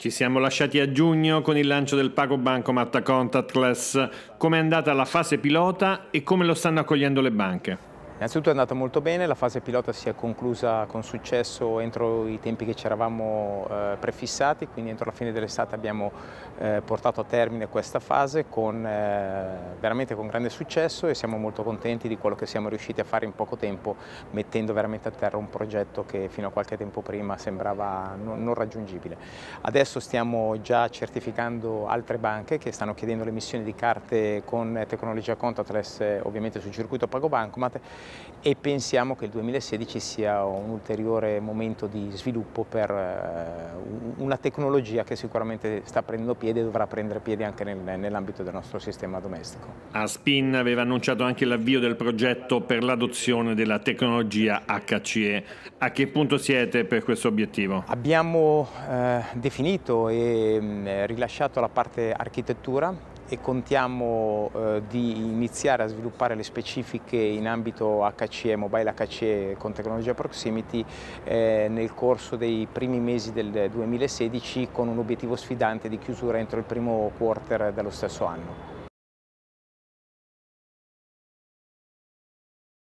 Ci siamo lasciati a giugno con il lancio del Pago Bancomat contactless. Come è andata la fase pilota e come lo stanno accogliendo le banche? Innanzitutto è andata molto bene, la fase pilota si è conclusa con successo entro i tempi che ci eravamo prefissati, quindi entro la fine dell'estate abbiamo portato a termine questa fase veramente con grande successo e siamo molto contenti di quello che siamo riusciti a fare in poco tempo, mettendo veramente a terra un progetto che fino a qualche tempo prima sembrava non raggiungibile. Adesso stiamo già certificando altre banche che stanno chiedendo l'emissione di carte con tecnologia contactless, ovviamente sul circuito Pago Bancomat, e pensiamo che il 2016 sia un ulteriore momento di sviluppo per una tecnologia che sicuramente sta prendendo piede e dovrà prendere piede anche nell'ambito del nostro sistema domestico. Aspin aveva annunciato anche l'avvio del progetto per l'adozione della tecnologia HCE. A che punto siete per questo obiettivo? Abbiamo definito e rilasciato la parte architettura e contiamo di iniziare a sviluppare le specifiche in ambito HCE, Mobile HCE con tecnologia Proximity nel corso dei primi mesi del 2016 con un obiettivo sfidante di chiusura entro il primo quarter dello stesso anno.